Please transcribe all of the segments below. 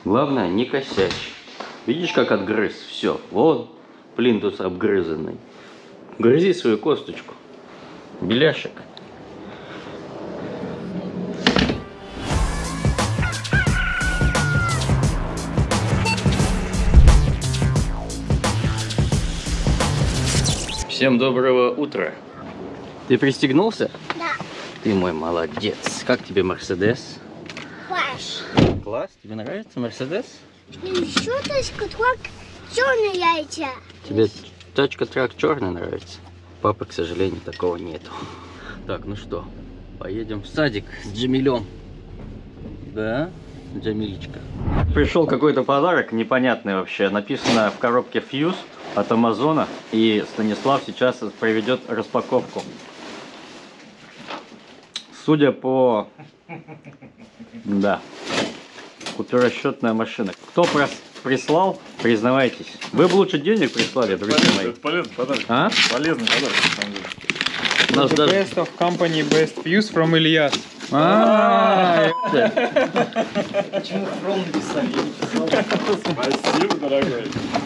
Главное, не косячь. Видишь, как отгрыз? Все. Вот плинтус обгрызанный. Грызи свою косточку. Беляшек. Всем доброго утра. Ты пристегнулся? Да. Ты мой молодец. Как тебе Мерседес? Класс. Класс? Тебе нравится Мерседес? Еще точка трак черные яйца. Тебе тачка трак черный нравится? Папы, к сожалению, такого нету. Так, ну что, поедем в садик с Джамилем. Да, Джамилечка. Пришел какой-то подарок непонятный вообще. Написано в коробке Fuse от Амазона. И Станислав сейчас проведет распаковку. Судя по... Да. Купюросчетная машина. Кто прислал, признавайтесь. Вы бы лучше денег прислали, друзья мои. Это полезный подарок. А? Полезный подарок, на самом деле. Нас даже... Best of company, best views from Ильяс. Почему From написали? Спасибо, дорогой.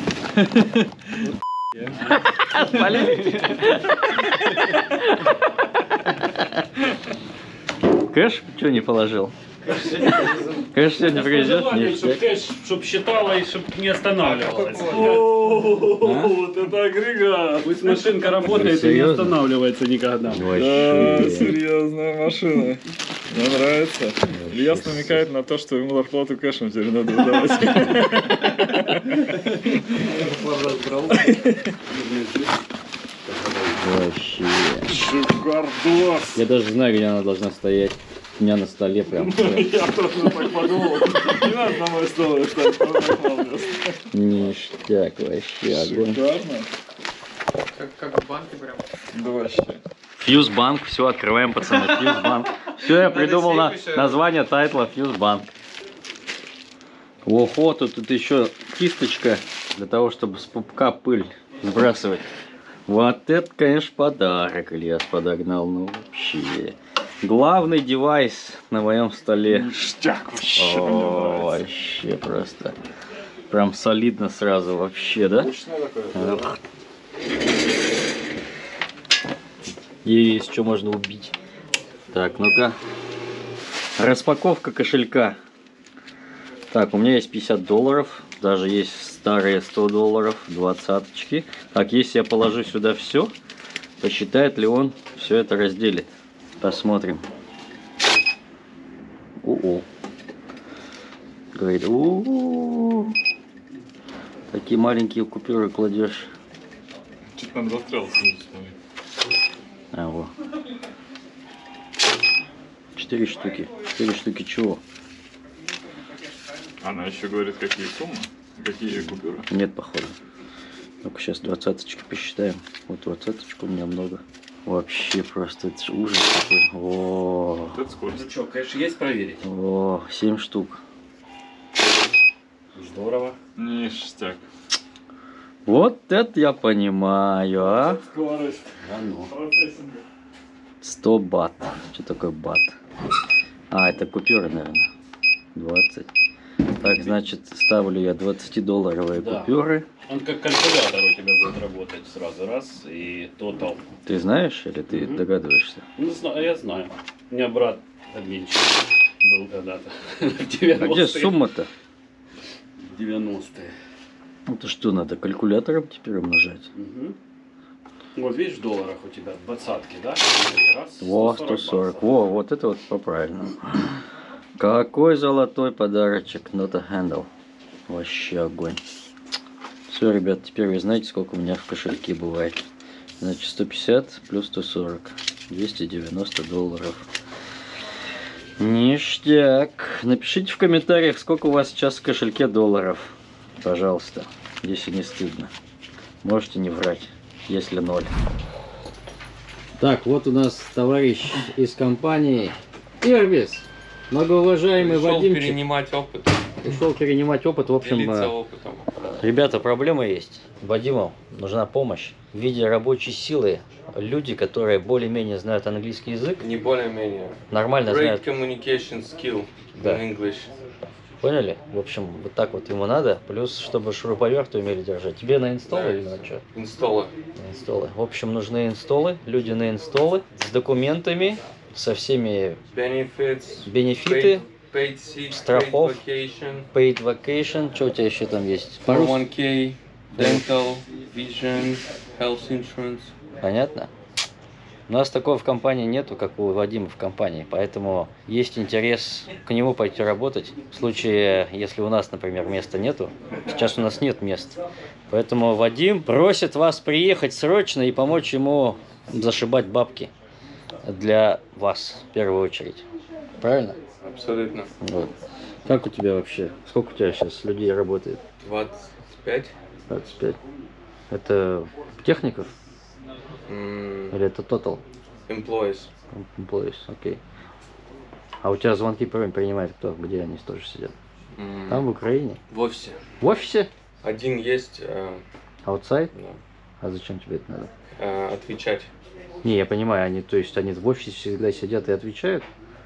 Кэш что не положил? Кэш сегодня привезет? Кэш, чтоб считала и чтоб не останавливалась. Вот это агрегат. Пусть машинка работает и не останавливается никогда. Да, Вообще. серьезная машина. Мне нравится. Ильяс намекает на то, что ему зарплату кэшем теперь надо выдавать. Вообще. Шикардос. Я даже знаю, где она должна стоять. У меня на столе прям. Я тоже так подумал. Не надо на мой стол ставить. Ништяк вообще. Огонь. Шикарно. Как в банке прям. Да вообще. Фьюз банк. Все, открываем, пацаны. Фьюз банк. Все, я придумал название тайтла Фьюз банк. Ого, тут еще кисточка для того, чтобы с пупка пыль сбрасывать. Вот это, конечно, подарок Ильяс подогнал. Ну вообще. Главный девайс на моем столе. Ништяк вообще. О, вообще просто. Прям солидно сразу вообще, да? Мощное такое. Есть, что можно убить. Так, ну-ка. Распаковка кошелька. Так, у меня есть $50. Даже есть старые $100, двадцаточки. Так, если я положу сюда все, посчитает ли он все это разделит. Посмотрим. О-о. Говорит, у-у-у. Такие маленькие купюры кладешь. Чуть там застрялся. А, во. 4 штуки. 4 штуки чего? Она еще говорит, какие суммы, какие купюры. Нет, походу. Ну-ка, сейчас двадцаточки посчитаем. Вот двадцаточку у меня много. Вообще просто это ужас такой. О, Вот это скорость. Ну что, конечно, есть проверить? о, 7 штук. Здорово. Ништяк. Вот это я понимаю, а? Скорость. А ну. 100 бат. Что такое бат? А, это купюры, наверное. 20. Так, значит, ставлю я 20-долларовые купюры. Он как калькулятор у тебя будет работать сразу. Раз и тотал. Ты знаешь или ты догадываешься? Ну, я знаю. У меня брат обменщик был когда-то. В 90-е. А где сумма-то? 90-е. Это что, надо калькулятором теперь умножать? Угу. Вот видишь, в долларах у тебя двадцатки, да? Раз, Во, 140. баксов. Во, вот это вот по-правильному. Какой золотой подарочек. Not a handle. Вообще огонь. Все, ребят, теперь вы знаете, сколько у меня в кошельке бывает. Значит, 150 плюс 140. 290 долларов. Ништяк. Напишите в комментариях, сколько у вас сейчас в кошельке долларов. Пожалуйста, если не стыдно. Можете не врать, если 0. Так, вот у нас товарищ из компании Ирбис. Многоуважаемый Вадимчик. перенимать опыт. Пришел перенимать опыт. В общем, Делиться опытом. ребята, проблема есть. Вадиму нужна помощь в виде рабочей силы. Люди, которые более-менее знают английский язык, Не более-менее. нормально Great знают. communication skill Да. in English. Поняли? В общем, вот так вот ему надо. Плюс, чтобы шуруповерты умели держать. Тебе на инстоллы Да. или на что? Инсталлы. На инстоллы. В общем, нужны инстоллы, люди на инстоллы с документами, со всеми Benefits. бенефиты, Paid sick, Страхов. paid vacation. paid vacation. Что у тебя еще там есть? По-русски? 401k, dental, vision, health insurance. Понятно? У нас такого в компании нету, как у Вадима в компании, поэтому есть интерес к нему пойти работать. В случае, если у нас, например, места нету, сейчас у нас нет мест. Поэтому Вадим просит вас приехать срочно и помочь ему зашибать бабки для вас в первую очередь. Правильно? Абсолютно. Вот. Как у тебя вообще? Сколько у тебя сейчас людей работает? 25. 25. Это техников? Или это total? Employees. Employees, окей. А у тебя звонки принимает кто? Где они тоже сидят? Там, в Украине? В офисе. В офисе? Один есть, Outside? да, А зачем тебе это надо? отвечать. Не, я понимаю, они, то есть они в офисе всегда сидят и отвечают?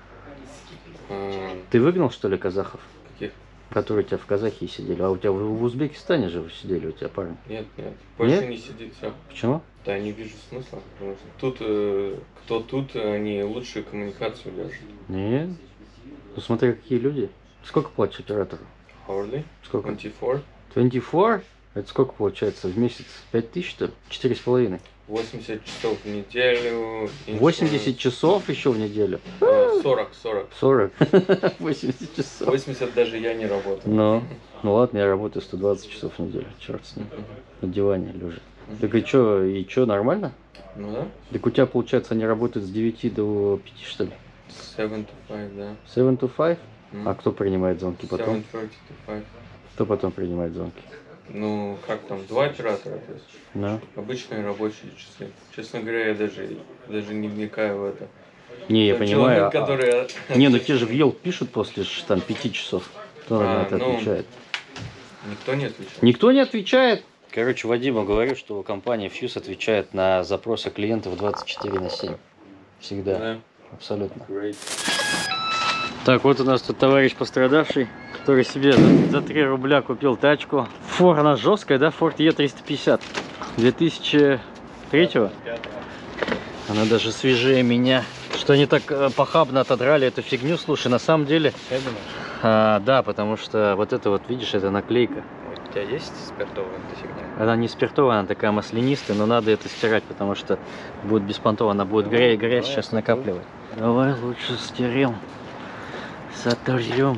Э, Ты выгнал, что ли, казахов? Каких? Которые у тебя в Казахии сидели? А у тебя в Узбекистане же сидели у тебя парни? Нет, нет. Больше Нет? не сидит все. Почему? Да, не вижу смысла. Потому что тут, кто тут, они лучшую коммуникацию держат. Нет. Ну смотри, какие люди. Сколько платишь оператору? Hourly, Сколько? 24, 24? Это сколько получается в месяц? 5000, что ли? 4,5. 80 часов в неделю. 80 часов еще в неделю? 40. 40. 80 часов. 80 даже я не работаю. Ну ладно, я работаю 120 часов в неделю. Черт с ним. На диване лежа. Так и чё, нормально? Ну да. Так у тебя, получается, они работают с 9 до 5, что ли? 7 to 5, да. 7 to 5? М. А кто принимает звонки потом? 7:30 to 5. Кто потом принимает звонки? Ну, как там, 2 оператора, то есть Да. обычные рабочие часы. Честно говоря, я даже не вникаю в это. Не, я Тот понимаю. человек, который... Не, ну те же в Yelp пишут после там 5 часов. Кто на это ну, отвечает? Никто не отвечает. Никто не отвечает. Короче, Вадиму говорю, что компания Fuse отвечает на запросы клиентов 24/7. Всегда. Да. Абсолютно. Great. Так, вот у нас тут товарищ пострадавший, который себе за 3 рубля купил тачку. Фор, она жесткая, да? Ford E350. 2003-го. Она даже свежее меня. Что они так похабно отодрали эту фигню, слушай, на самом деле... да, потому что вот это вот, видишь, это наклейка. У тебя есть спиртовая эта фигня? Она не спиртовая, она такая маслянистая, но надо это стирать, потому что будет беспонтово, она будет грязь сейчас накапливать. Давай лучше стерем, сотрем,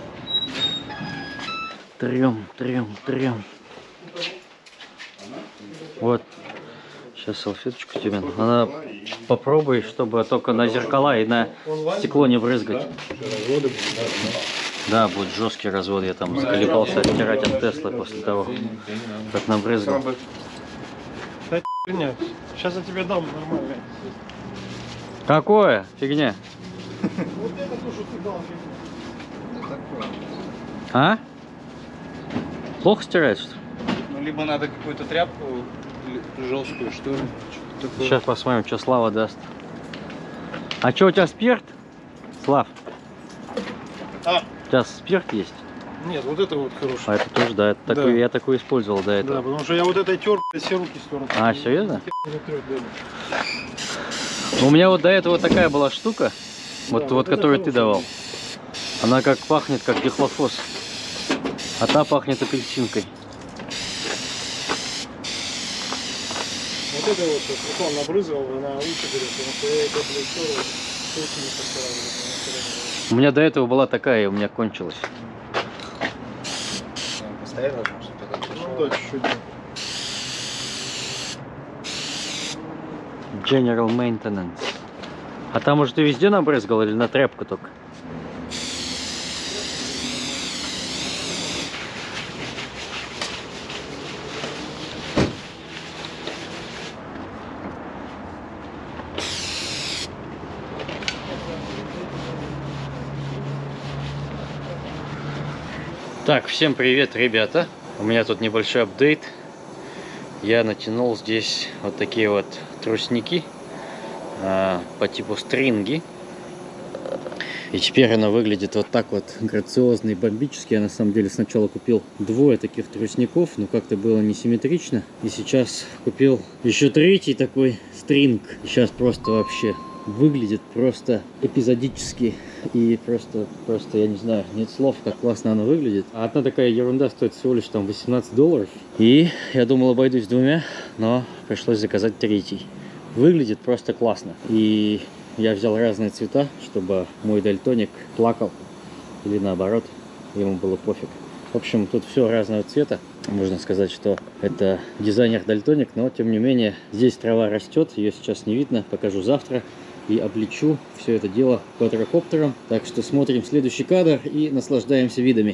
трем. Вот, сейчас салфеточку тебе. Надо попробуй, чтобы только на зеркала и на стекло не брызгать. Да, будет жесткий развод. Я там заколебался оттирать от Теслы после того, как набрызгал. Сейчас я тебе дам нормально. Какое? Фигня. Вот это то, что ты дал. А? Плохо стирает, что ли? Ну, либо надо какую-то тряпку жесткую, что ли. Что-то такое. Сейчас посмотрим, что Слава даст. А что, у тебя спирт? Слав? А? У тебя спирт есть? Нет, вот это вот хорошо. А это тоже, да, это Да. такой, я такой использовал до Да, этого. потому что я вот этой тер, все руки стер. А, серьезно? Не трёт, да. У меня вот до этого такая была штука, вот, Да, вот это которую ты хорошая давал. вещь. Она как пахнет, как дихлофос. А та пахнет апельсинкой. Вот это вот сейчас Руслан набрызгал, она лучше берет, потому что я это, блядь, тер, руки не постирал. У меня до этого была такая, и у меня кончилась. Постоянно что-то Ну да, чуть-чуть. Да. General Maintenance. А там уже ты везде набрызгал или на тряпку только? Так, всем привет, ребята. У меня тут небольшой апдейт. Я натянул здесь вот такие вот тростники по типу стринги. И теперь она выглядит вот так вот грациозно и бомбически. Я на самом деле сначала купил двое таких тростников, но как-то было несимметрично. И сейчас купил еще третий такой стринг. Сейчас просто вообще выглядит просто эпизодически. И просто я не знаю, нет слов, как классно она выглядит. А одна такая ерунда стоит всего лишь там $18. И я думал, обойдусь двумя, но пришлось заказать третий. Выглядит просто классно. И я взял разные цвета, чтобы мой дальтоник плакал. Или наоборот, ему было пофиг. В общем, тут все разного цвета. Можно сказать, что это дизайнер-дальтоник, но тем не менее, здесь трава растет, ее сейчас не видно, покажу завтра. И облечу все это дело квадрокоптером. Так что смотрим следующий кадр и наслаждаемся видами.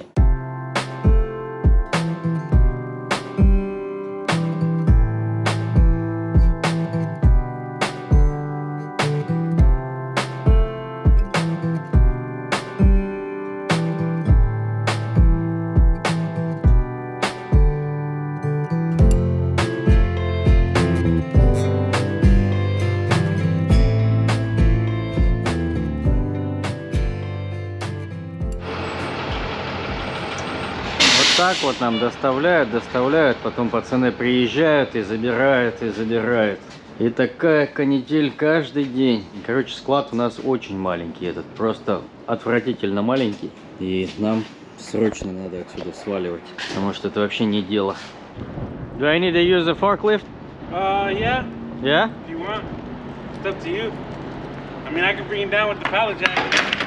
Так вот нам доставляют, потом пацаны приезжают и забирают. И такая канитель каждый день. Короче, склад у нас очень маленький, этот просто отвратительно маленький. И нам срочно надо отсюда сваливать, потому что это вообще не дело. Do I need to use the forklift? Yeah. Yeah? If you want. It's up to you. I mean, I can bring it down with the pallet jack.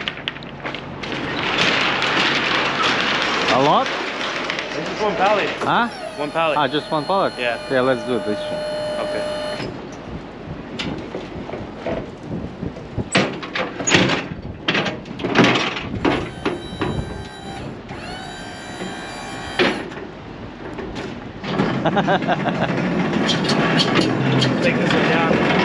A lot? This is one pallet. Huh? One pallet. Ah, just one pallet? Yeah. Yeah, let's do this one. Okay. Take this one down.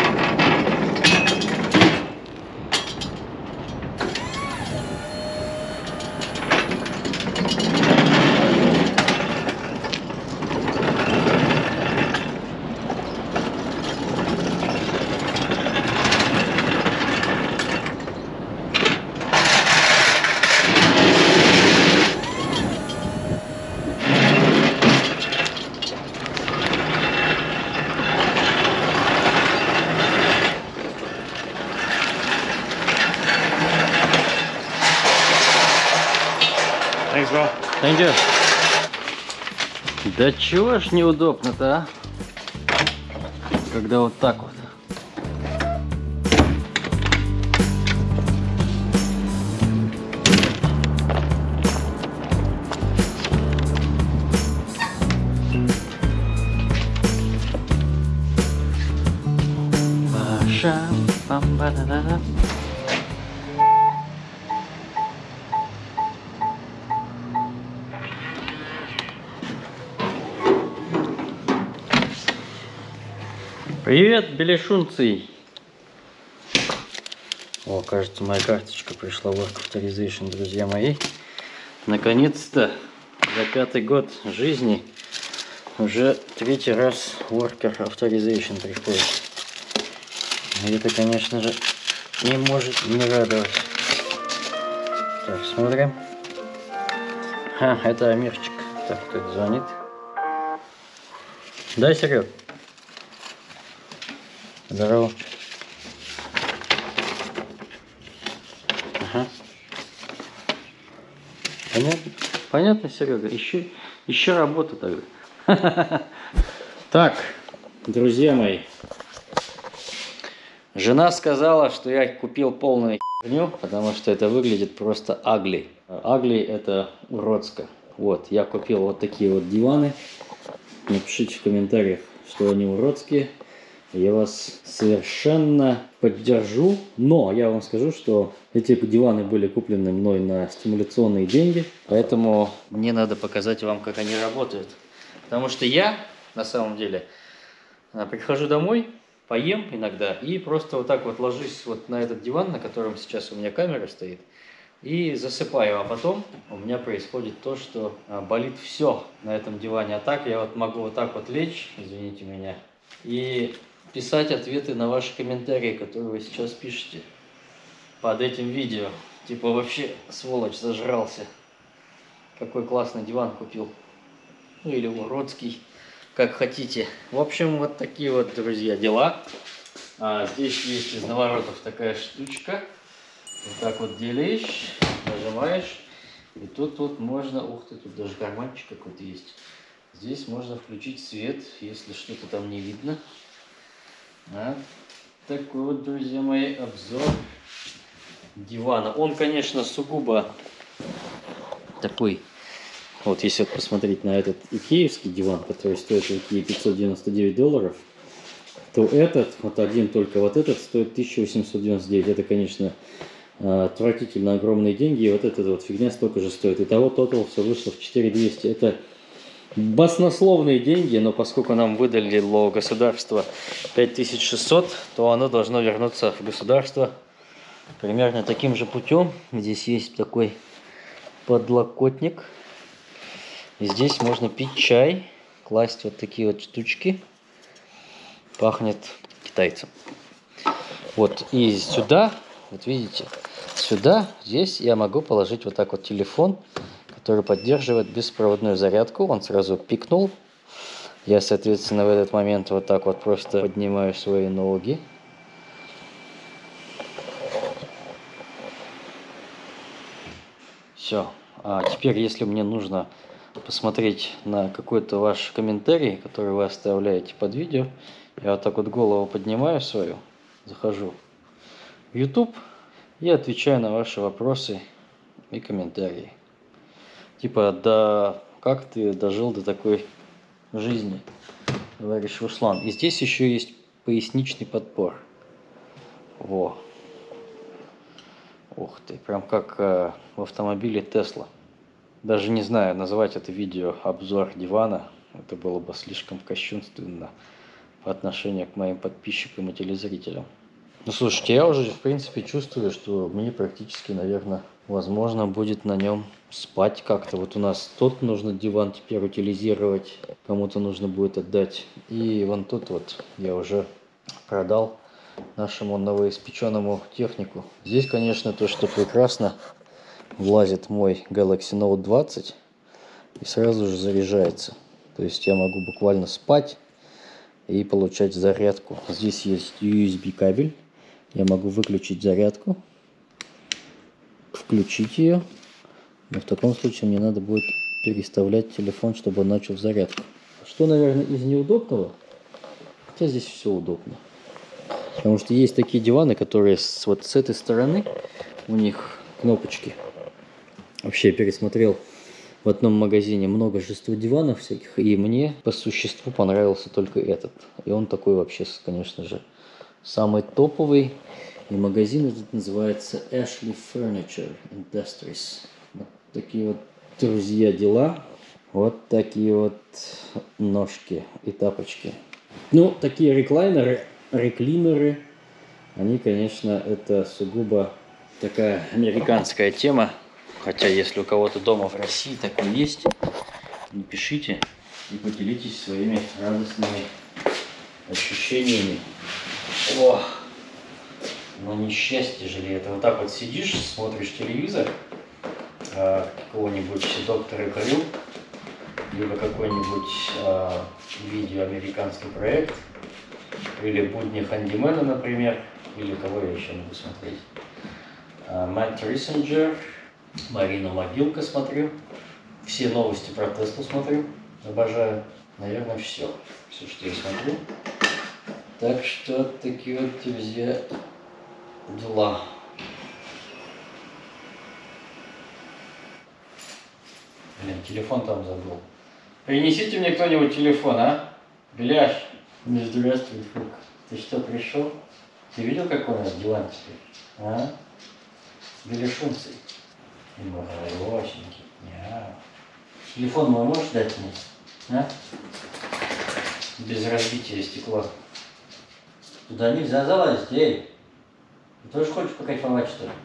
Thanks, bro. Thank you. Да чего ж неудобно-то, а? Когда вот так вот. Пам-ба-да-да-да. Привет, беляшунцы! О, кажется, моя карточка пришла в Work Authorization, друзья мои. Наконец-то, за 5-й год жизни, уже 3-й раз Worker Authorization приходит. И это, конечно же, не может не радовать. Так, смотрим. Это Амирчик. Так, кто-то звонит. Да, Серег? Здорово. Ага. Понятно? Понятно, Серега? Еще работа тогда. Так, друзья мои. Жена сказала, что я купил полную херню, потому что это выглядит просто ugly. Ugly это уродско. Вот, я купил вот такие вот диваны. Напишите в комментариях, что они уродские. Я вас совершенно поддержу, но я вам скажу, что эти диваны были куплены мной на стимуляционные деньги, поэтому мне надо показать вам, как они работают. Потому что я, на самом деле, прихожу домой, поем иногда и просто вот так вот ложусь вот на этот диван, на котором сейчас у меня камера стоит, и засыпаю, а потом у меня происходит то, что болит все на этом диване. А так я вот могу вот так вот лечь, извините меня, и писать ответы на ваши комментарии, которые вы сейчас пишете под этим видео. Типа вообще сволочь зажрался. Какой классный диван купил. Ну или уродский, как хотите. В общем, вот такие вот, друзья, дела. Здесь есть из наворотов такая штучка. Вот так вот делаешь, нажимаешь. И тут вот можно, ух ты, тут даже карманчик какой-то есть. Здесь можно включить свет, если что-то там не видно. Такой вот, друзья мои, обзор дивана. Он, конечно, сугубо такой. Вот если вот посмотреть на этот икеевский диван, который стоит в Икее $599, то этот, вот один только вот этот, стоит 1899. Это, конечно, отвратительно огромные деньги. И вот эта вот фигня столько же стоит. Итого тотал все вышло в 4200. Это баснословные деньги, но поскольку нам выдали государство 5600, то оно должно вернуться в государство примерно таким же путем. Здесь есть такой подлокотник. И здесь можно пить чай, класть вот такие вот штучки. Пахнет китайцем. Вот, и сюда, вот видите, сюда, здесь я могу положить вот так вот телефон, который поддерживает беспроводную зарядку. Он сразу пикнул. Я, соответственно, в этот момент вот так вот просто поднимаю свои ноги. Все. А теперь, если мне нужно посмотреть на какой-то ваш комментарий, который вы оставляете под видео, я вот так вот голову поднимаю свою, захожу в YouTube и отвечаю на ваши вопросы и комментарии. Типа, да как ты дожил до такой жизни, товарищ Руслан? И здесь еще есть поясничный подпор. Во. Ух ты, прям как в автомобиле Tesla. Даже не знаю, называть это видео обзор дивана. Это было бы слишком кощунственно по отношению к моим подписчикам и телезрителям. Ну, слушайте, я уже, в принципе, чувствую, что мне практически, наверное, возможно будет на нем спать как-то. Вот у нас тот нужно диван теперь утилизировать, кому-то нужно будет отдать. И вон тут вот я уже продал нашему новоиспеченному технику. Здесь, конечно, то, что прекрасно, влазит мой Galaxy Note 20 и сразу же заряжается. То есть я могу буквально спать и получать зарядку. Здесь есть USB кабель. Я могу выключить зарядку, включить ее. Но в таком случае мне надо будет переставлять телефон, чтобы он начал зарядку. Что, наверное, из неудобного? Хотя здесь все удобно. Потому что есть такие диваны, которые вот с этой стороны у них кнопочки. Вообще я пересмотрел в одном магазине множество диванов всяких, и мне по существу понравился только этот. И он такой вообще, конечно же, самый топовый. И магазин этот называется Ashley Furniture Industries. Вот такие вот, друзья, дела. Вот такие вот ножки и тапочки. Ну, такие реклайнеры, они, конечно, это сугубо такая американская тема. Хотя, если у кого-то дома в России такое есть, напишите и поделитесь своими радостными ощущениями. О, но несчастье же ли это? Вот так вот сидишь, смотришь телевизор, какого-нибудь доктора Крю, либо какой-нибудь видео американский проект, или будни Хандимена, например, или кого я еще могу смотреть. Мэтт Рисинджер, Марина Могилка смотрю, все новости про Теслу смотрю, обожаю. Наверное, все, что я смотрю. Так что такие вот, друзья, дела. Блин, телефон там забыл. Принесите мне кто-нибудь телефон, а? Беляш. Ну, здравствуй, Фук. Ты что, пришел? Ты видел, какой у нас диван теперь? А? Беляшунций. Моросенький. Телефон мой можешь дать мне? А? Без разбития стекла. Туда нельзя залазить, эй. Ты тоже хочешь покайфовать, что ли?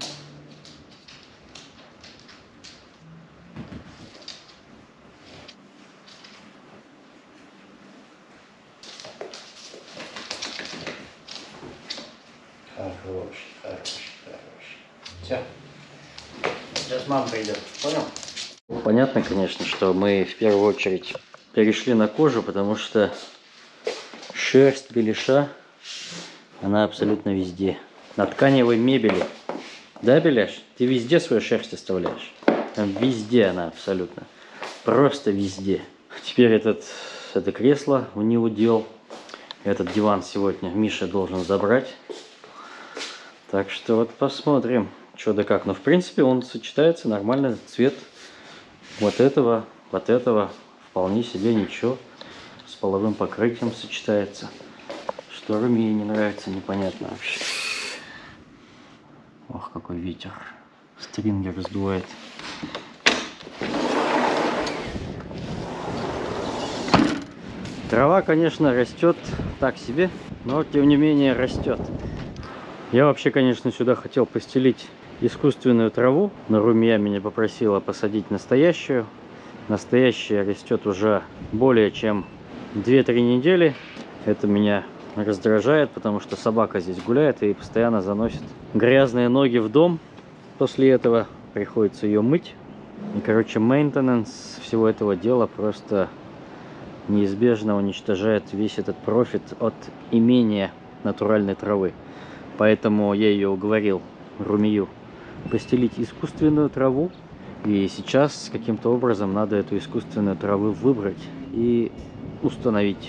Хороший. Все. Сейчас мама придет. Понял? Понятно, конечно, что мы в первую очередь перешли на кожу, потому что шерсть беляша, она абсолютно везде. На тканевой мебели. Да, Беляш? Ты везде свою шерсть оставляешь? Там везде она абсолютно. Просто везде. Теперь это кресло у него дел. Этот диван сегодня Миша должен забрать. Так что вот посмотрим, что да как. Но в принципе он сочетается нормально. Цвет вот этого вполне себе ничего. С половым покрытием сочетается. Что Руме не нравится, непонятно вообще. Ох, какой ветер. Стрингер сдувает. Трава, конечно, растет так себе, но тем не менее растет. Я вообще, конечно, сюда хотел постелить искусственную траву, но Румия меня попросила посадить настоящую. Настоящая растет уже более чем 2-3 недели. Это меня раздражает, потому что собака здесь гуляет и постоянно заносит грязные ноги в дом. После этого приходится ее мыть. И, короче, мейнтенанс всего этого дела просто неизбежно уничтожает весь этот профит от имения натуральной травы. Поэтому я ее уговорил, Румию, постелить искусственную траву. И сейчас каким-то образом надо эту искусственную траву выбрать и установить.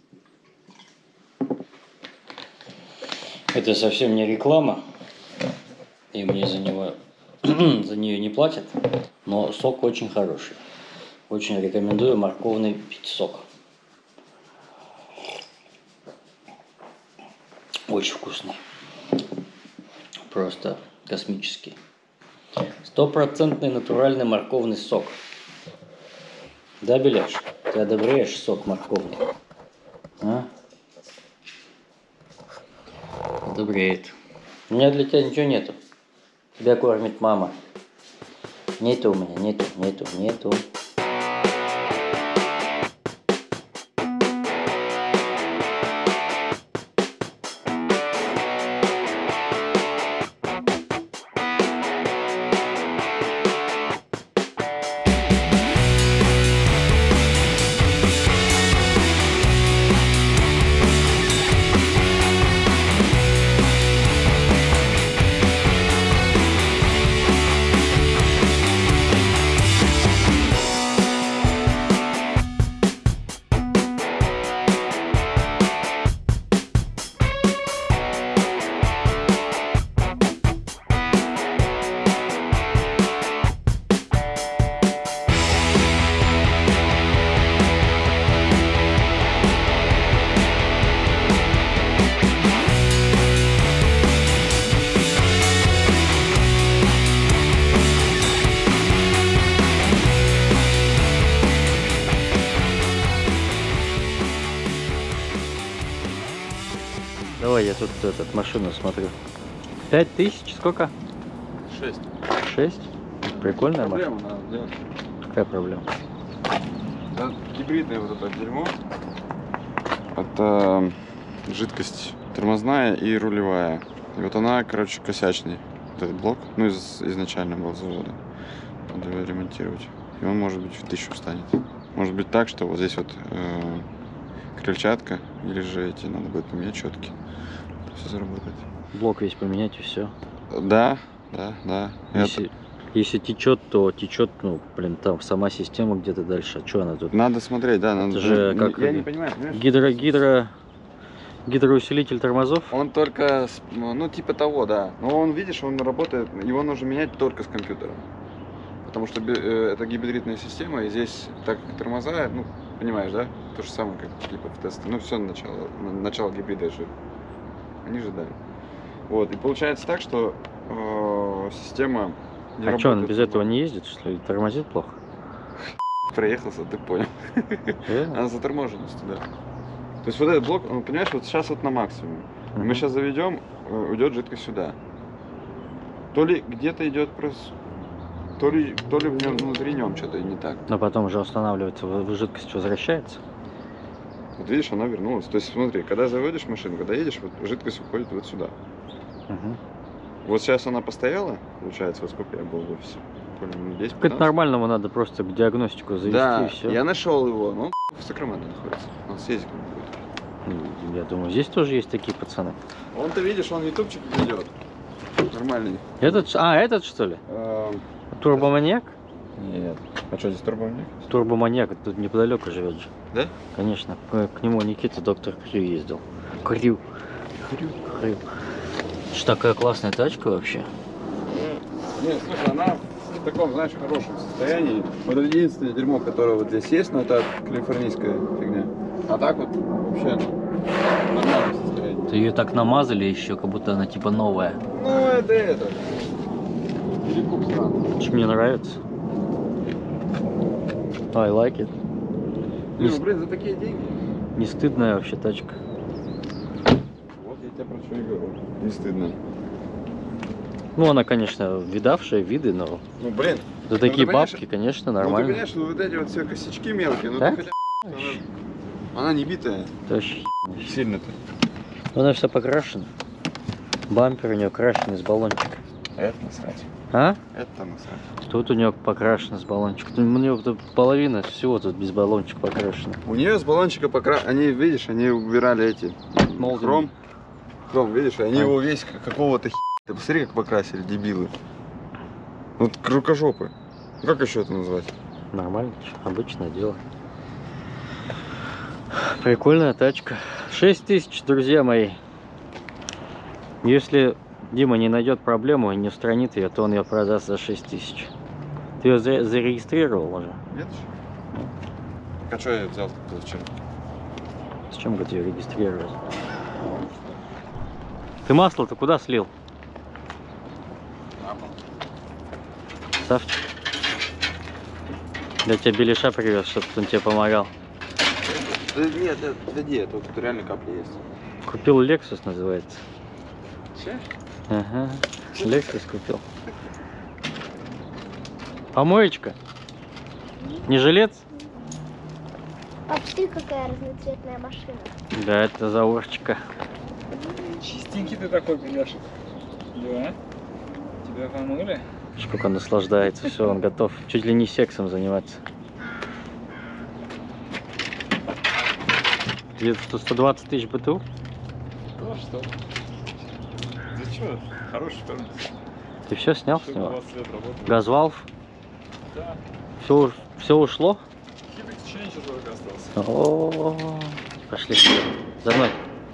Это совсем не реклама, и мне за нее не платят, но сок очень хороший. Очень рекомендую морковный сок. Очень вкусный. Просто космический. 100% натуральный морковный сок. Да, Беляш? Ты одобряешь сок морковный? А? Одобряет. У меня для тебя ничего нету. Тебя кормит мама. Нету у меня, нету. Давай я тут машину смотрю. 5000, сколько? 6. 6? Прикольная машина. Проблема надо делать. Какая проблема? Да, гибридное вот это дерьмо. Это жидкость тормозная и рулевая. И вот она, короче, косячный. Вот этот блок, ну, изначально был с завода. Надо его ремонтировать. И он, может быть, в 1000 встанет. Может быть так, что вот здесь вот крыльчатка, или же эти надо будет поменять четки. Все заработает. Блок весь поменять и все. Да. Если течет, то течет, ну, блин, там сама система где-то дальше. А что она тут? Надо смотреть, да. Надо, Это же как я не понимаю, понимаешь? Гидроусилитель тормозов? Он только, ну, типа того, да. Но он, видишь, он работает, его нужно менять только с компьютером. Потому что это гибридная система, и здесь, так как тормоза, ну, понимаешь, да? То же самое, как типа в тесте. Ну, все начало гибрида же. Они же, да. Вот, и получается так, что система не А что, он работает. без этого не ездит, что ли? Тормозит плохо? Проехался, ты понял. Реально? Она заторможенность, да. То есть вот этот блок, он, понимаешь, вот сейчас вот на максимуме. Мы сейчас заведем, уйдет жидкость сюда. То ли где-то идет просто, то ли в нем внутри нем что-то не так. Но потом уже устанавливается, жидкость возвращается. Вот видишь, она вернулась. То есть смотри, когда заводишь машину, когда едешь, вот жидкость уходит вот сюда. Угу. Вот сейчас она постояла, получается, вот сколько я был в офисе? Буквально 10 Это нормального надо просто к диагностику завести Да, и все. я нашел его, но он в Сакраменто находится. Он с Эзиком будет. Я думаю, здесь тоже есть такие пацаны. Он-то, видишь, он ютубчик ведет. Нормальный. Этот что ли? Турбоманьяк? Нет. А что здесь турбоманьяк? Турбоманьяк тут неподалеку живет же. Да? Конечно. К нему Никита, доктор Крю, ездил. Крю. Что такая классная тачка вообще. Нет, слушай, она в таком, знаешь, хорошем состоянии. Вот это единственное дерьмо, которое вот здесь есть, но это калифорнийская фигня. А так вот вообще в нормальном состоянии. Ты ее так намазали еще, как будто она типа новая. Ну, это. Перекуп странный. Мне нравится. I like it. Ну, блин, за такие деньги. Не стыдная вообще тачка. Вот я тебе про что и говорю. Не стыдно. Ну, она, конечно, видавшая виды, но Ну, блин. за такие ты понимаешь, бабки, конечно, Ну, ты нормально. понимаешь, ну, вот эти вот все косячки мелкие, ну, Да? ты хотя она не битая. Это вообще... Сильно-то. Она вся покрашена. Бампер у нее крашеный с баллончика. Это насрать. А? Это насрать. Тут у нее покрашено с баллончика. У нее тут половина всего тут без баллончика покрашена. У нее с баллончика они, видишь, они убирали эти Молдинг. хром, видишь, и они его весь какого-то Ты посмотри, как покрасили, дебилы. Вот рукожопы. Как еще это назвать? Нормально, обычное дело. Прикольная тачка. 6000, друзья мои. Если Дима не найдет проблему и не устранит ее, то он ее продаст за 6000. Ты ее зарегистрировал уже? Нет еще. А что я взял зачем? Зачем, говорит, ее регистрировать? Ты масло-то куда слил? Савчик. Я тебе беляша привез, чтобы он тебе помогал. Да нет, это тут реально капли есть. Купил Lexus, называется. Че? Ага. Lexus купил. Помоечка. Не жилец? Пап, ты какая разноцветная машина. Да, это заворчика. Чистенький ты такой, Беляшек. Да? Тебя помыли? Сколько он наслаждается, все, он готов чуть ли не сексом заниматься. Где-то 120 тысяч БТУ? Да что? Зачем? Хороший парень. Ты все снял с него? 20 лет работал. Газвалв? Да. Все ушло? Хитрый еще только остался. О, пошли за мной.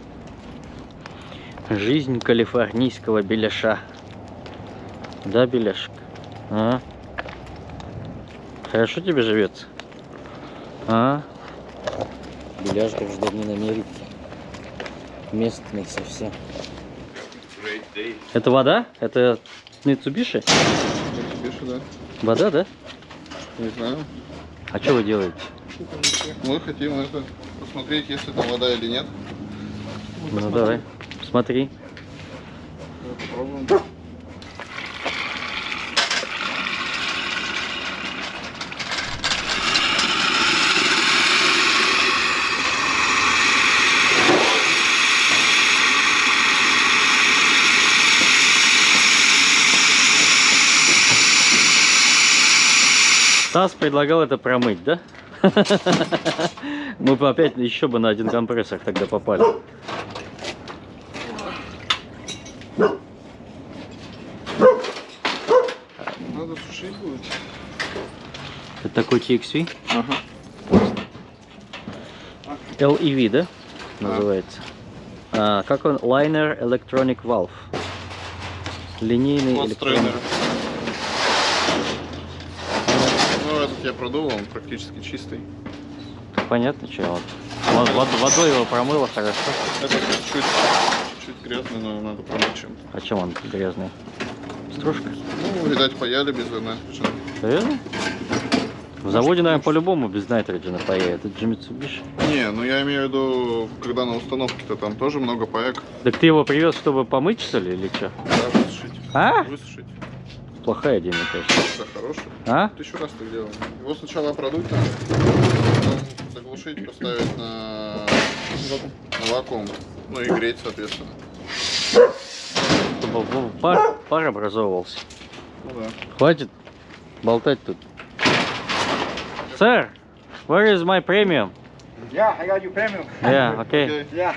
Жизнь калифорнийского беляша. Да, беляшек? А? Хорошо тебе живется? А? Беляш гражданин Америки. Местный совсем. Это вода? Это Mitsubishi? Пишу, да. Вода, да? Не знаю. А что вы делаете? Мы хотим это посмотреть, если там вода или нет. Ну давай, смотри. Попробуем. Стас предлагал это промыть, да? Мы бы опять еще бы на один компрессор тогда попали. Надо сушить будет. Это такой TXV? Ага. LEV, да? Называется. А, как он? Liner Electronic Valve. Линейный электронный. Ну, этот я продул, он практически чистый. Понятно, что он. Водой его промыло хорошо. Это чуть грязный, но надо промыть чем-то. А чем он грязный? Стружка? Ну, видать, паяли без вина. Серьезно? В заводе, наверное, по-любому без найтроджена паяют. Это же Mitsubishi. Не, ну я имею в виду, когда на установке-то там тоже много паек. Так ты его привез, чтобы помыть, что ли, или что? Да, высушить. А? Высушить. Плохая идея, мне кажется. Да, хороший. А? 1000 раз так делал. Его сначала продуть надо, потом заглушить, поставить на вакуум. Ну и греть, соответственно. чтобы пар образовывался. Ну да. Хватит болтать тут. Sir, where is my premium? Yeah, I got you premium. Yeah, okay. Yeah.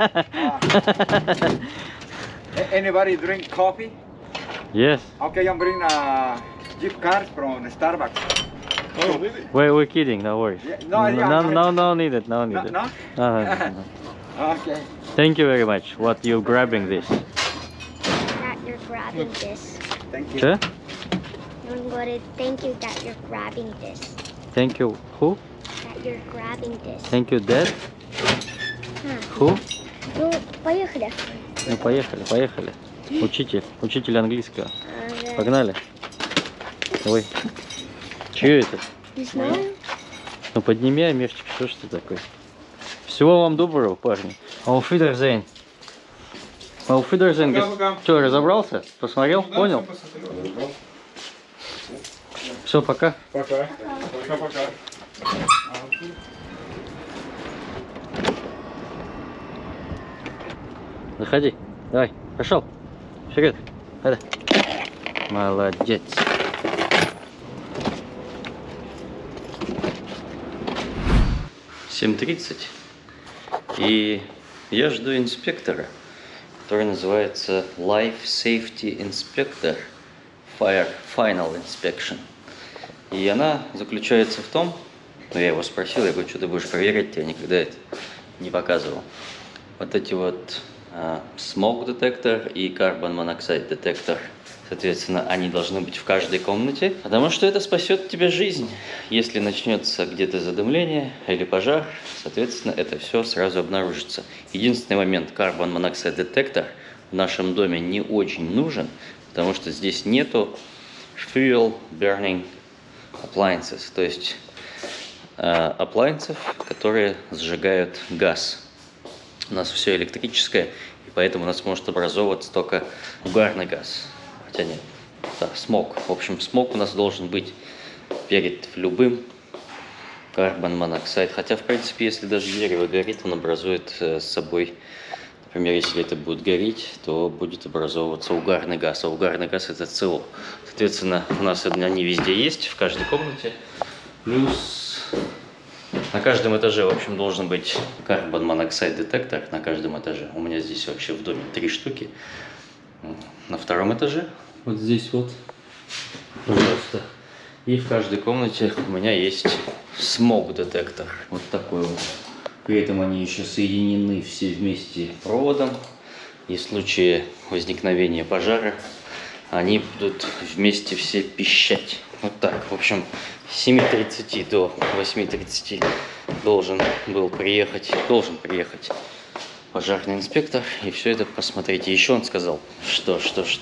Anybody drink coffee? Yes, Okay, I'm bringing a gift card from Starbucks. Oh, really? we're kidding, no worries. Yeah, no, yeah, No need it, no need No, it. no? No. Okay. Thank you very much. What you grabbing this? That you're grabbing this. Thank you. Sure? I'm going to thank you that you're grabbing this. Thank you. Who? That you're grabbing this. Thank you, Dad. А, Who? ну, поехали. Ну, поехали. Учитель английского. Ага. Погнали. Ой. Чё это? Не знаю. Ну, подними, Амирчик, что ж ты такой? Всего вам доброго, парни. Auf Wiedersehen. Auf Wiedersehen. Пока-пока. Что, разобрался? Посмотрел? Да, Понял? всё посмотрел. Все, пока. Пока. Пока-пока. Заходи. Давай, пошел. Вперед. Давай. Молодец. «7:30. И я жду инспектора, который называется Life Safety Inspector Fire Final Inspection. И она заключается в том, ну я его спросил, я говорю, что ты будешь проверять, я никогда это не показывал. Вот эти вот smoke detector и carbon monoxide detector. Соответственно, они должны быть в каждой комнате, потому что это спасет тебе жизнь. Если начнется где-то задымление или пожар, соответственно, это все сразу обнаружится. Единственный момент, carbon monoxide детектор в нашем доме не очень нужен, потому что здесь нету fuel burning appliances, то есть appliances, которые сжигают газ. У нас все электрическое, и поэтому у нас может образовываться только угарный газ. Хотя нет, да, смог. В общем, смог у нас должен быть перед любым carbon monoxide. Хотя, в принципе, если даже дерево горит, он образует с собой, например, если это будет гореть, то будет образовываться угарный газ. А угарный газ это СО. Соответственно, у нас они везде есть, в каждой комнате. Плюс на каждом этаже, в общем, должен быть carbon monoxide детектор на каждом этаже. У меня здесь вообще в доме 3 штуки. На втором этаже, вот здесь вот, пожалуйста. И в каждой комнате у меня есть smoke детектор. Вот такой вот. При этом они еще соединены все вместе проводом. И в случае возникновения пожара они будут вместе все пищать. Вот так. В общем, с 7:30 до 8:30 должен приехать пожарный инспектор и все это посмотреть. И еще он сказал, что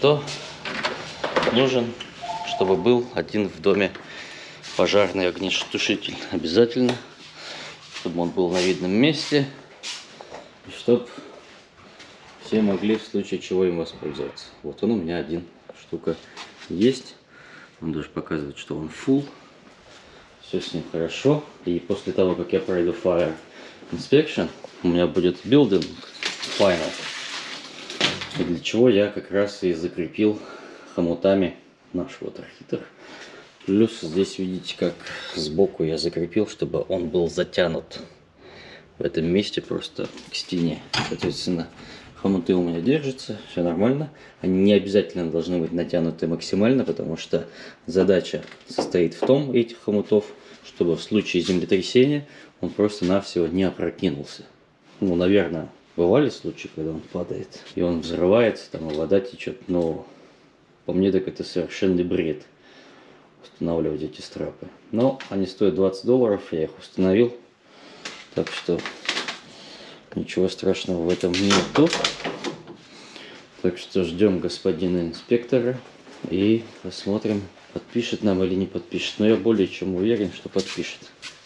нужен, чтобы был один в доме пожарный огнетушитель. Обязательно, чтобы он был на видном месте, и чтобы все могли в случае чего им воспользоваться. Вот он у меня один штука есть. Он даже показывает, что он full. Все с ним хорошо. И после того, как я пройду Fire Inspection, у меня будет Building Final. И для чего я как раз и закрепил хомутами наш water-heater. Плюс здесь видите, как сбоку я закрепил, чтобы он был затянут в этом месте просто к стене. Соответственно, хомуты у меня держатся, все нормально. Они не обязательно должны быть натянуты максимально, потому что задача состоит в том, этих хомутов, чтобы в случае землетрясения он просто-навсего не опрокинулся. Ну, наверное, бывали случаи, когда он падает, и он взрывается, там, и вода течет, но по мне так это совершенный бред устанавливать эти страпы. Но они стоят $20, я их установил, так что ничего страшного в этом нету. Так что ждем господина инспектора и посмотрим, подпишет нам или не подпишет. Но я более чем уверен, что подпишет.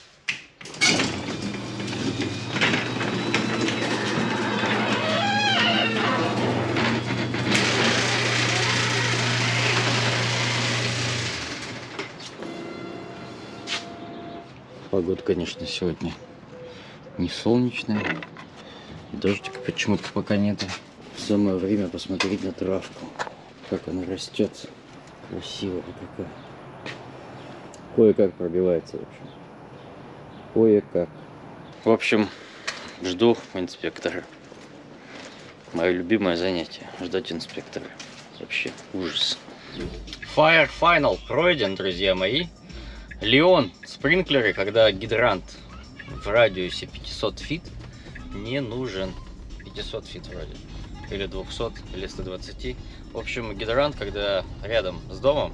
Погода, конечно, сегодня не солнечная. Дождика почему-то пока нету. Самое время посмотреть на травку. Как она растет. Красивая какая. Кое-как пробивается, в общем. Кое-как. В общем, жду инспектора. Мое любимое занятие. Ждать инспектора. Вообще ужас. Fire Final пройден, друзья мои. Леон спринклеры, когда гидрант в радиусе 500 фит, не нужен. 500 фит вроде. Или 200, или 120. В общем, гидрант, когда рядом с домом,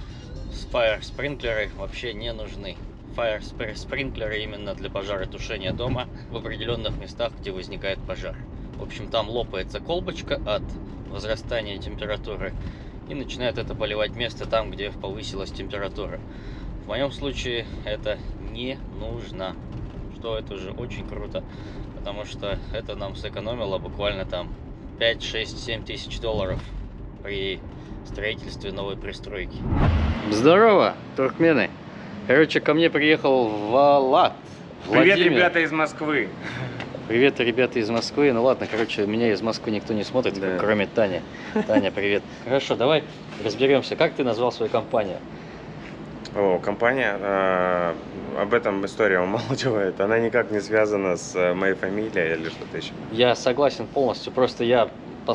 Fire спринклеры вообще не нужны. Fire спринклеры именно для пожаротушения дома в определенных местах, где возникает пожар. В общем, там лопается колбочка от возрастания температуры и начинает это поливать место там, где повысилась температура. В моем случае это не нужно, что это уже очень круто, потому что это нам сэкономило буквально там 5, 6, 7 тысяч долларов при строительстве новой пристройки. Здорово, туркмены! Короче, ко мне приехал Влад. Привет, Владимир. ребята из Москвы. Привет, ребята из Москвы. Ну ладно, короче, меня из Москвы никто не смотрит, Да. кроме Тани. Таня, привет. Хорошо, давай разберемся. Как ты назвал свою компанию? О, компания, об этом история умалчивает. Она никак не связана с моей фамилией или что-то еще. Я согласен полностью. Просто я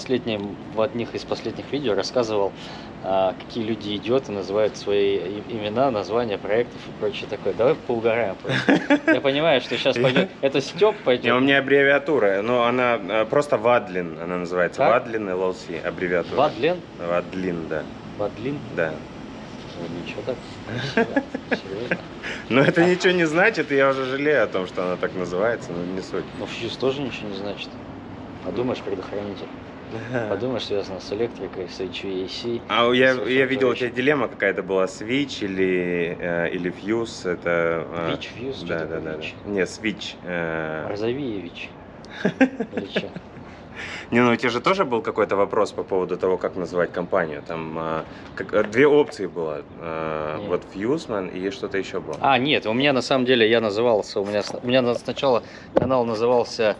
в одних из последних видео рассказывал, какие люди идиоты называют свои имена, названия проектов и прочее такое. Давай поугараем просто. Я понимаю, что сейчас пойдет. Это Степ У пойдет. меня аббревиатура, но она просто Вадлин, она называется. Как? Вадлин LLC, аббревиатура. Вадлен? Вадлин, да. Вадлин? Да. Ничего так. Красиво. Серьезно. Но это ничего не значит, и я уже жалею о том, что она так называется, но не суть. Но фьюз тоже ничего не значит. Подумаешь, предохранитель. Подумаешь, связано с электрикой, с HVAC. А я видел, у тебя дилемма какая-то была, switch или fuse, это... Вич, фьюз, Да, что да, такое да, да. вич? Не, switch. Розовеевич. Или что? Не, ну у тебя же тоже был какой-то вопрос по поводу того, как называть компанию. Там две опции было. Вот Fuseman и что-то еще было. А, нет, у меня на самом деле я назывался, у меня сначала канал назывался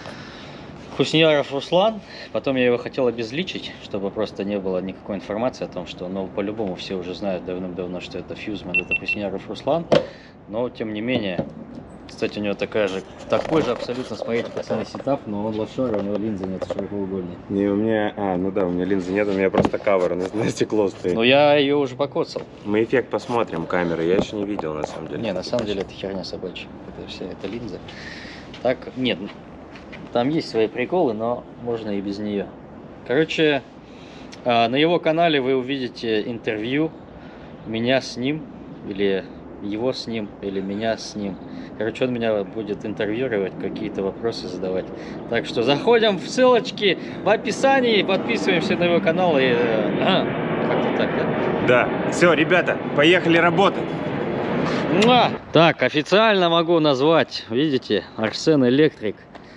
Хусняров Руслан, потом я его хотел обезличить, чтобы просто не было никакой информации о том, что, ну, по-любому все уже знают давным-давно, что это Фьюзман, это Хусняров Руслан, но тем не менее, кстати, у него такой же абсолютно, смотрите, пацаны, сетап, но он лошара, у него линзы нет широкоугольной. Не, у меня, ну да, у меня линзы нет, у меня просто кавер на стекло стоит. Но я ее уже покоцал. Мы эффект посмотрим, камеры, я еще не видел на самом деле. Не, на самом деле это херня собачья, это вся эта линза. Так, нет, там есть свои приколы, но можно и без нее. Короче, на его канале вы увидите интервью меня с ним, или его с ним, или меня с ним. Короче, он меня будет интервьюировать, какие-то вопросы задавать. Так что заходим в ссылочки в описании, подписываемся на его канал и... как-то так, да? Да, все, ребята, поехали работать. Так, официально могу назвать, видите, Арсен Электрик.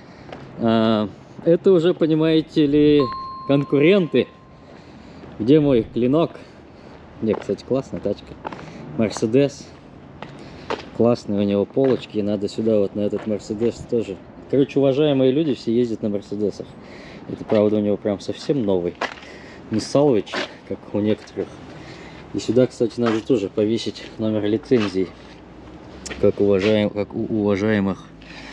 Это уже, понимаете ли, конкуренты. Где мой клинок? Не, кстати, классная тачка. Мерседес. Классные у него полочки. Надо сюда вот на этот Мерседес тоже. Короче, уважаемые люди все ездят на Мерседесах. Это, правда, у него прям совсем новый. Не салвич, как у некоторых. И сюда, кстати, надо тоже повесить номер лицензии. Как у уважаемых.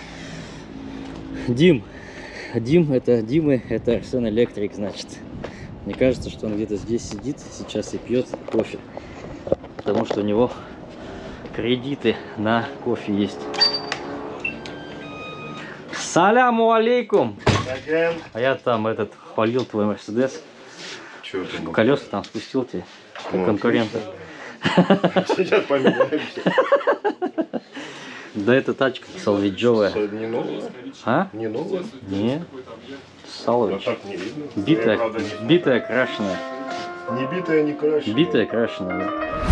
Димы, это Арсен Электрик, значит. Мне кажется, что он где-то здесь сидит сейчас и пьет кофе. Потому что у него кредиты на кофе есть. Саляму алейкум! А я там полил твой Мерседес. Чего ты? Колеса там спустил тебе. Конкурента. Сейчас поменяемся. Да это тачка салвиджовая. Не новая? А? Не новая? Не. Салвидж. Так не видно. Битая, крашеная. Не битая, не крашеная. Битая, крашеная,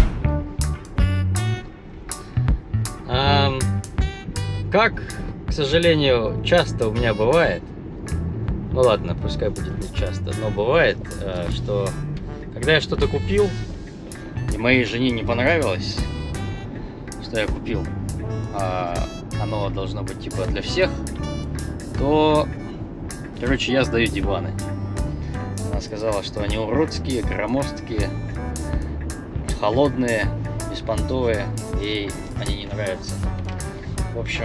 да. Как, к сожалению, часто у меня бывает, ну ладно, пускай будет не часто, но бывает, что когда я что-то купил, и моей жене не понравилось, что я купил, оно должно быть типа для всех, то, короче, я сдаю диваны. Она сказала, что они уродские, громоздкие, холодные, беспонтовые, ей они не нравятся. В общем,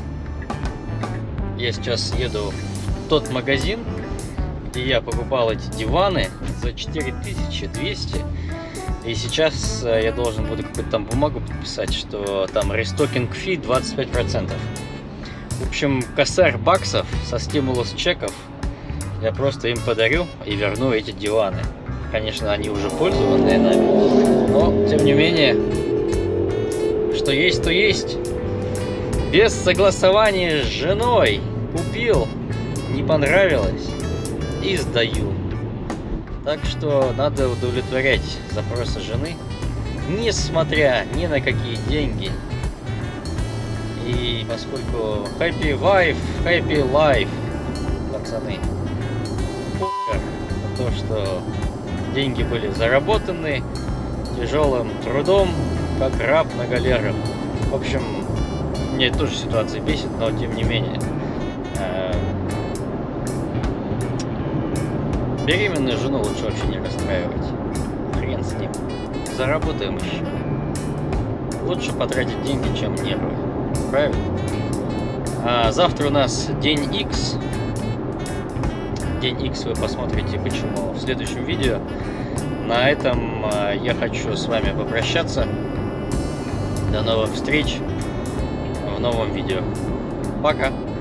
я сейчас еду в тот магазин, где я покупал эти диваны за 4200. И сейчас я должен буду какую-то там бумагу подписать, что там рестокинг фи 25%. В общем, косарь баксов со стимулус чеков я просто им подарю и верну эти диваны. Конечно, они уже пользованные нами, но тем не менее, что есть, то есть. Без согласования с женой купил, не понравилось и сдаю. Так что надо удовлетворять запросы жены, несмотря ни на какие деньги. И поскольку happy wife, happy life, пацаны, похер на то, что деньги были заработаны тяжелым трудом, как раб на галерах. В общем, мне тоже ситуация бесит, но тем не менее. Беременную жену лучше вообще не расстраивать. Хрен с ним. Заработаем еще. Лучше потратить деньги, чем нервы. Правильно? А завтра у нас день X. День X вы посмотрите почему в следующем видео. На этом я хочу с вами попрощаться. До новых встреч в новом видео. Пока!